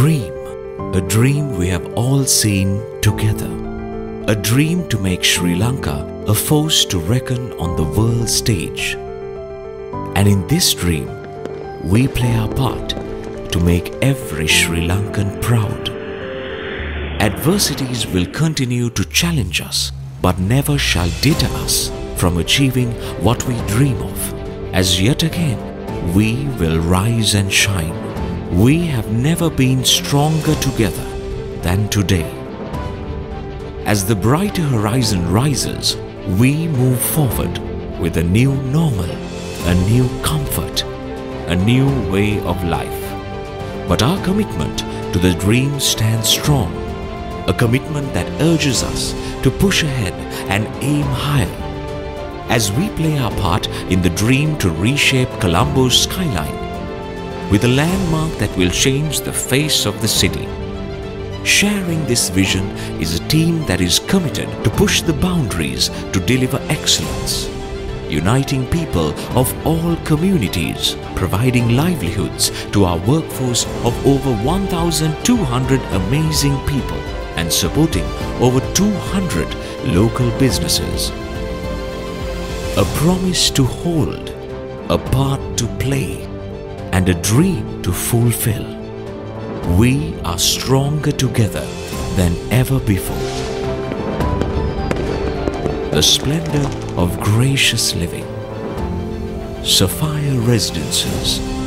A dream we have all seen together. A dream to make Sri Lanka a force to reckon on the world stage. And in this dream, we play our part to make every Sri Lankan proud. Adversities will continue to challenge us, but never shall deter us from achieving what we dream of. As yet again, we will rise and shine. We have never been stronger together than today. As the brighter horizon rises, we move forward with a new normal, a new comfort, a new way of life. But our commitment to the dream stands strong, a commitment that urges us to push ahead and aim higher. As we play our part in the dream to reshape Colombo's skyline, with a landmark that will change the face of the city. Sharing this vision is a team that is committed to push the boundaries to deliver excellence, uniting people of all communities, providing livelihoods to our workforce of over 1,200 amazing people, and supporting over 200 local businesses. A promise to hold, a part to play, and a dream to fulfill. We are stronger together than ever before. The splendor of gracious living. Sapphire Residences.